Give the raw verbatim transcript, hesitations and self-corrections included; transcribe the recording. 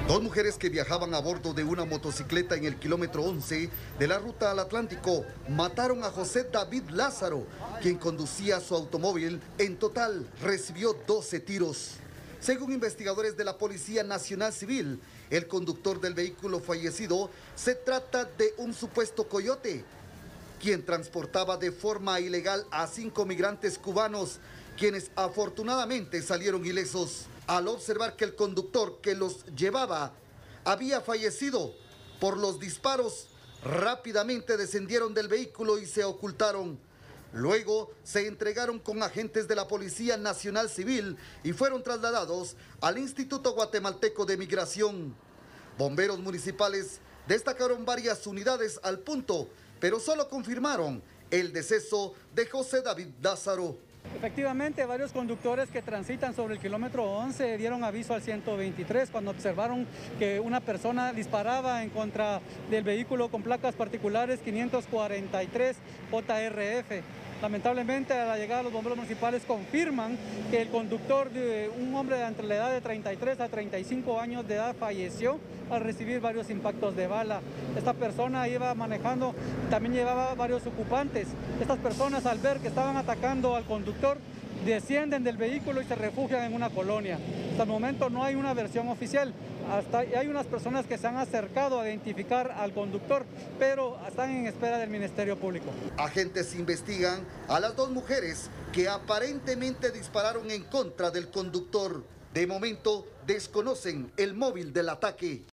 Dos mujeres que viajaban a bordo de una motocicleta en el kilómetro once de la ruta al Atlántico mataron a José David Lázaro, quien conducía su automóvil. En total recibió doce tiros. Según investigadores de la Policía Nacional Civil, el conductor del vehículo fallecido se trata de un supuesto coyote, quien transportaba de forma ilegal a cinco migrantes cubanos, quienes afortunadamente salieron ilesos. Al observar que el conductor que los llevaba había fallecido por los disparos, rápidamente descendieron del vehículo y se ocultaron. Luego se entregaron con agentes de la Policía Nacional Civil y fueron trasladados al Instituto Guatemalteco de Migración. Bomberos municipales destacaron varias unidades al punto, pero solo confirmaron el deceso de José David Lázaro. Efectivamente, varios conductores que transitan sobre el kilómetro once dieron aviso al ciento veintitrés cuando observaron que una persona disparaba en contra del vehículo con placas particulares quinientos cuarenta y tres J R F. Lamentablemente, a la llegada de los bomberos municipales confirman que el conductor, de un hombre de entre la edad de treinta y tres a treinta y cinco años de edad, falleció al recibir varios impactos de bala. Esta persona iba manejando, también llevaba varios ocupantes. Estas personas, al ver que estaban atacando al conductor, descienden del vehículo y se refugian en una colonia. Hasta el momento no hay una versión oficial. Hasta hay unas personas que se han acercado a identificar al conductor, pero están en espera del Ministerio Público. Agentes investigan a las dos mujeres que aparentemente dispararon en contra del conductor. De momento desconocen el móvil del ataque.